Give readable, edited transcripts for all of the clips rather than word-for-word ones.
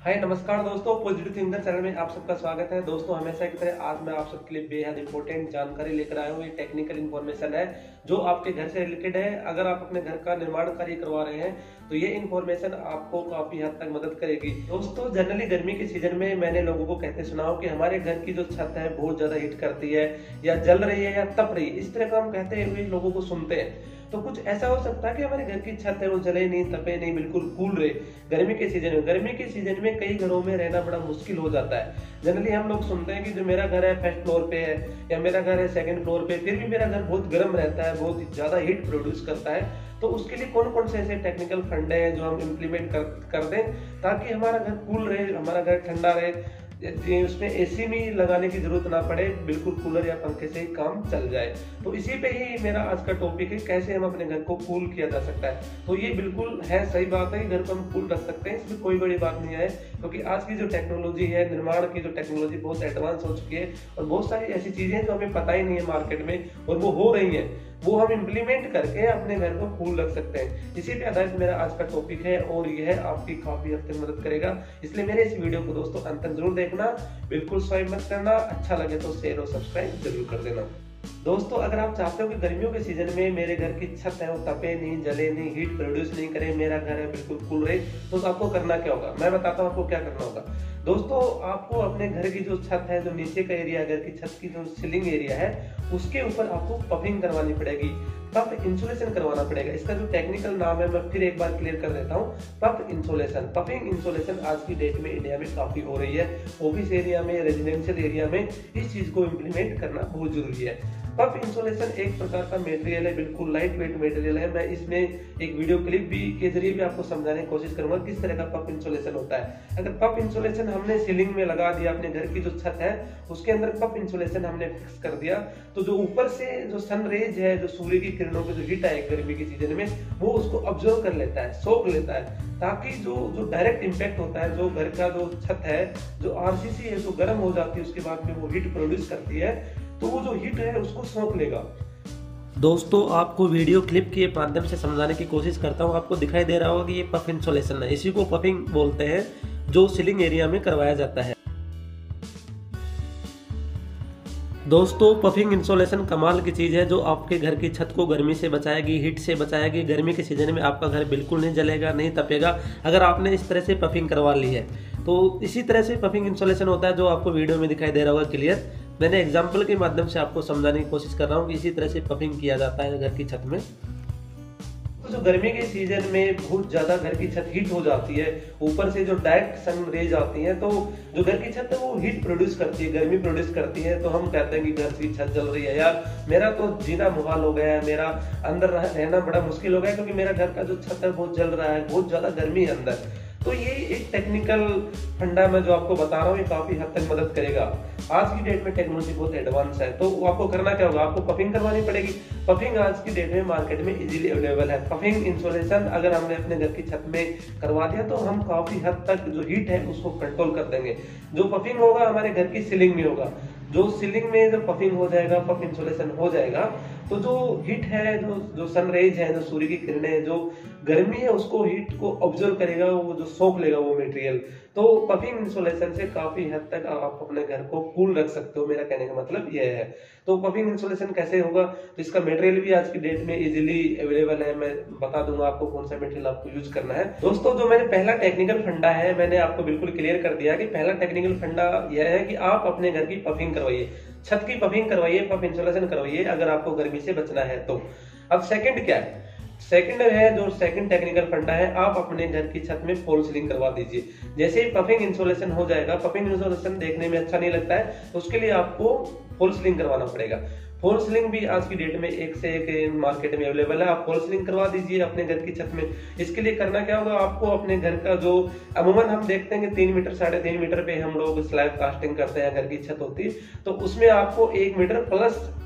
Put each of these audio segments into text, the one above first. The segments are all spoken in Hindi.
हाय नमस्कार दोस्तों, पॉजिटिव थिंकर चैनल में आप सबका स्वागत है। दोस्तों हमेशा की तरह आज मैं आप सबके लिए बेहद इंपॉर्टेंट जानकारी लेकर आया हूँ। ये टेक्निकल इन्फॉर्मेशन है जो आपके घर से रिलेटेड है। अगर आप अपने घर का निर्माण कार्य करवा रहे हैं तो ये इन्फॉर्मेशन आपको काफी हद तक मदद करेगी। दोस्तों जनरली गर्मी के सीजन में मैंने लोगों को कहते सुना हो कि हमारे घर की जो छत है बहुत ज्यादा हीट करती है या जल रही है या तप रही है, इस तरह का हम कहते हुए लोगों को सुनते हैं। तो कुछ ऐसा हो सकता है कि हमारे घर की छत है वो जले नहीं, तपे नहीं, बिल्कुल कूल रहे। गर्मी के सीजन में कई घरों में रहना बड़ा मुश्किल हो जाता है। जनरली हम लोग सुनते हैं कि जो मेरा घर है फर्स्ट फ्लोर पे है या मेरा घर है सेकंड फ्लोर पे, फिर भी मेरा घर बहुत गर्म रहता है, बहुत ज्यादा हीट प्रोड्यूस करता है। तो उसके लिए कौन कौन से ऐसे टेक्निकल फंडे हैं जो हम इम्प्लीमेंट कर दें ताकि हमारा घर कूल रहे, हमारा घर ठंडा रहे, उसमें एसी भी लगाने की जरूरत ना पड़े, बिल्कुल कूलर या पंखे से ही काम चल जाए। तो इसी पे ही मेरा आज का टॉपिक है, कैसे हम अपने घर को कूल किया जा सकता है। तो ये बिल्कुल है, सही बात है कि घर को हम कूल रख सकते हैं, इसमें कोई बड़ी बात नहीं है, क्योंकि आज की जो टेक्नोलॉजी है, निर्माण की जो टेक्नोलॉजी बहुत एडवांस हो चुकी है और बहुत सारी ऐसी चीजें जो हमें पता ही नहीं है मार्केट में और वो हो रही है, वो हम इम्प्लीमेंट करके अपने घर को कूल रख सकते हैं। इसी पे आधारित मेरा आज का टॉपिक है और यह आपकी काफी हद तक मदद करेगा। इसलिए मेरे इस वीडियो को दोस्तों अंत तक जरूर देखना, बिल्कुल स्वाइप मत करना, अच्छा लगे तो शेयर और सब्सक्राइब जरूर कर देना। दोस्तों अगर आप चाहते हो कि गर्मियों के सीजन में मेरे घर की छत है वो तपे नहीं, जले नहीं, हीट प्रोड्यूस नहीं करे, मेरा घर है बिल्कुल कूल रहे, तो आपको करना क्या होगा, मैं बताता हूँ आपको क्या करना होगा। दोस्तों आपको अपने घर की जो छत है, जो नीचे का एरिया, घर की छत की जो सीलिंग एरिया है, उसके ऊपर आपको पफिंग करवानी पड़ेगी, पफ इंसुलेशन करवाना पड़ेगा। इसका जो टेक्निकल नाम है मैं फिर एक बार क्लियर कर देता हूँ, पफ इंसुलेशन। पफिंग इंसुलेशन आज की डेट में इंडिया में काफी हो रही है। ऑफिस एरिया में, रेजिडेंशियल एरिया में इस चीज को इम्प्लीमेंट करना बहुत जरूरी है। पफ इंसुलेशन एक प्रकार का मटेरियल है, बिल्कुल लाइट वेट मटेरियल है। मैं इसमें एक वीडियो क्लिप भी के जरिए भी आपको समझाने की कोशिश करूंगा किस तरह का पफ इंसुलेशन होता है। अगर पफ इंसुलेशन हमने सीलिंग में लगा दिया, अपने घर की जो छत है उसके अंदर पफ इंसुलेशन हमने फिक्स कर दिया, तो जो ऊपर से जो सन रेज है, जो सूर्य की किरणों की जो हीट है गर्मी के सीजन में, वो उसको ऑब्जर्व कर लेता है, सोख लेता है, ताकि जो डायरेक्ट इंपैक्ट होता है, जो घर का जो छत है, जो आरसीसी है, जो गर्म हो जाती है, उसके बाद में वो हीट प्रोड्यूस करती है, तो वो जो हीट है उसको सोख लेगा। दोस्तों आपको वीडियो क्लिप के माध्यम से समझाने की कोशिश करता हूँ। आपको दिखाई दे रहा होगा कि ये पफ इंसुलेशन है, इसी को पफिंग बोलते हैं, जो सीलिंग एरिया में करवाया जाता है। दोस्तों पफिंग इंसुलेशन कमाल की चीज़ है जो आपके घर की छत को गर्मी से बचाएगी, हीट से बचाएगी। गर्मी के सीजन में आपका घर बिल्कुल नहीं जलेगा, नहीं तपेगा अगर आपने इस तरह से पफिंग करवा ली है। तो इसी तरह से पफिंग इंसुलेशन होता है जो आपको वीडियो में दिखाई दे रहा होगा क्लियर। मैंने एग्जाम्पल के माध्यम से आपको समझाने की कोशिश कर रहा हूँ कि इसी तरह से पफिंग किया जाता है घर की छत में। तो जो गर्मी के सीजन में बहुत ज्यादा घर की छत हीट हो जाती है, ऊपर से जो डायरेक्ट सन रेज आती है, तो जो घर की छत है वो हीट प्रोड्यूस करती है, गर्मी प्रोड्यूस करती है। तो हम कहते हैं कि घर की छत जल रही है, यार मेरा तो जीना मुहाल हो गया है, मेरा अंदर रहना बड़ा मुश्किल हो गया है, क्योंकि मेरा घर का जो छत है बहुत जल रहा है, बहुत ज्यादा गर्मी है अंदर। तो ये एक टेक्निकल फंडा मैं जो आपको बता रहा हूँ, ये काफी हद तक मदद करेगा। आज की डेट में टेक्नोलॉजी बहुत एडवांस है, तो आपको करना क्या होगा, आपको पफिंग करवानी पड़ेगी। पफिंग आज की डेट में मार्केट में इजीली अवेलेबल है। पफिंग इंसुलेशन अगर हमने अपने घर की छत में करवा दिया तो हम काफी हद तक जो हीट है उसको कंट्रोल कर देंगे। जो पफिंग होगा हमारे घर की सीलिंग में होगा, जो सीलिंग में जो पफिंग हो जाएगा, पफ इंसुलेशन हो जाएगा, तो जो हीट है, जो सनरेज है, जो सूर्य की किरणें है, जो गर्मी है, उसको हीट को ऑब्जर्व करेगा, वो जो सोख लेगा वो मटेरियल। तो पफिंग इंसुलेशन से काफी हद तक आप अपने घर को कूल रख सकते हो, मेरा कहने का मतलब यह है। तो पफिंग इंसुलेशन कैसे होगा, तो इसका मटेरियल भी आज की डेट में इजीली अवेलेबल है। मैं बता दूंगा आपको कौन सा मटेरियल आपको यूज करना है। दोस्तों जो मैंने पहला टेक्निकल फंडा है, मैंने आपको बिल्कुल क्लियर कर दिया कि पहला टेक्निकल फंडा यह है कि आप अपने घर की पफिंग करवाइए, छत की पफिंग करवाइए, पफ इंसुलेशन करवाइए अगर आपको गर्मी से बचना है तो। अब सेकंड क्या है, सेकंड है जो सेकंड टेक्निकल फंडा है, आप अपने घर की छत में फॉल सीलिंग करवा दीजिए। जैसे ही पफिंग इंसुलेशन हो जाएगा, पफिंग इंसुलेशन देखने में अच्छा नहीं लगता है, तो उसके लिए आपको फॉल सीलिंग करवाना पड़ेगा। फॉल सीलिंग भी आज की डेट में एक से एक मार्केट में अवेलेबल है। आप फॉल सीलिंग करवा दीजिए अपने घर की छत में। इसके लिए करना क्या होगा, आपको अपने घर का जो अमूमन हम देखते हैं कि 3 मीटर 3.5 मीटर पे हम लोग स्लैब कास्टिंग करते हैं, घर की छत होती है, तो उसमें आपको 1 मीटर प्लस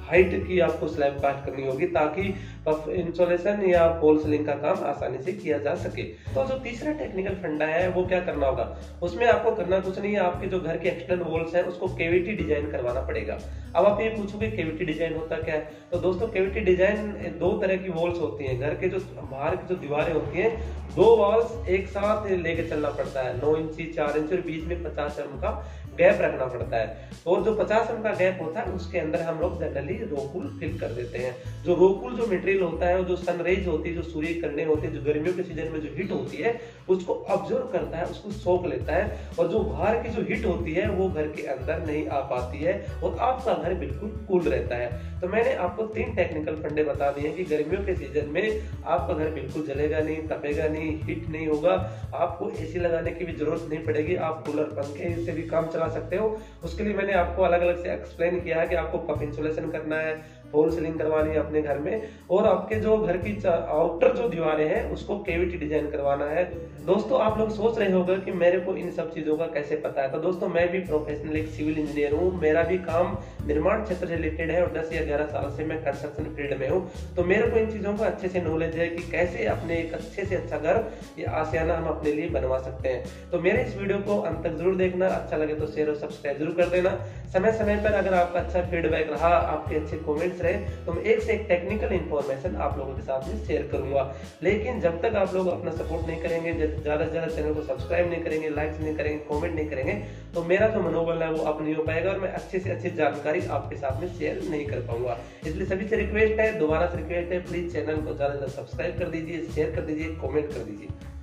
हाइट की आपको स्लैब कास्ट करनी होगी ताकि पफ इंसुलेशन या फॉल सीलिंग का काम आसानी से किया जा सके। तो जो तीसरा टेक्निकल फंडा है वो क्या करना होगा, उसमें आपको करना कुछ नहीं है, आपके जो घर के एक्सटर्नल वॉल्स है उसको केवीटी डिजाइन करवाना पड़ेगा। अब आप ये पूछोगे केवीटी डिजाइन होता क्या है, तो दोस्तों केवीटी डिजाइन दो तरह की वॉल्स होती है। घर के जो बाहर की जो दीवारें होती है, दो वॉल्स एक साथ लेके चलना पड़ता है, 9 इंची 4 इंच और बीच में 50 mm का गैप रखना पड़ता है। और जो 50 mm का गैप होता है उसके अंदर हम लोग जनरली रोकूल फिल कर देते हैं। जो रोकूल जो मटेरियल होता है, जो सनरेज होती है, जो सूर्य किरणें होती है, जो गर्मियों के सीजन में जो हीट होती है उसको ऑब्जर्व करता है, उसको सोख लेता है, और जो बाहर की जो हीट होती है वो घर के अंदर नहीं आ पाती है और आपका घर बिल्कुल कूल रहता है। तो मैंने आपको 3 टेक्निकल फंडे बता दिए कि गर्मियों के सीजन में आपका घर बिल्कुल जलेगा नहीं, तपेगा नहीं, हीट नहीं होगा, आपको एसी लगाने की भी जरूरत नहीं पड़ेगी, आप कूलर पंखे से भी काम चला सकते हो। उसके लिए मैंने आपको अलग अलग से एक्सप्लेन किया है कि आपको पफ इंसुलेशन करना है, फॉल सीलिंग करवानी है अपने घर में, और आपके जो घर की आउटर जो दीवारें हैं उसको केवीटी डिजाइन करवाना है। दोस्तों आप लोग सोच रहे होंगे कि मेरे को इन सब चीजों का कैसे पता है, तो दोस्तों मैं भी प्रोफेशनल एक सिविल इंजीनियर हूँ, मेरा भी काम निर्माण क्षेत्र से रिलेटेड है और 10 या 11 साल से मैं कंस्ट्रक्शन फील्ड में हूँ। तो मेरे को इन चीजों का अच्छे से नॉलेज है कि कैसे अपने एक अच्छे से अच्छा घर या आशियाना हम अपने लिए बनवा सकते हैं। तो मेरे इस वीडियो को अंत तक जरूर देखना, अच्छा लगे तो शेयर और सब्सक्राइब जरूर कर देना। समय समय पर अगर आपका अच्छा फीडबैक रहा, आपके अच्छे कमेंट्स रहे, तो मैं एक से एक टेक्निकल इंफॉर्मेशन आप लोगों के साथ में शेयर करूंगा। लेकिन जब तक आप लोग अपना सपोर्ट नहीं करेंगे, ज्यादा से ज्यादा चैनल को सब्सक्राइब नहीं करेंगे, लाइक्स नहीं करेंगे, कमेंट नहीं करेंगे, तो मेरा जो मनोबल है वो अप नहीं हो पाएगा और मैं अच्छे से अच्छी जानकारी आपके साथ में शेयर नहीं कर पाऊंगा। इसलिए सभी से रिक्वेस्ट है, दोबारा से रिक्वेस्ट है, प्लीज चैनल को ज्यादा से ज्यादा सब्सक्राइब कर दीजिए, शेयर कर दीजिए, कमेंट कर दीजिए।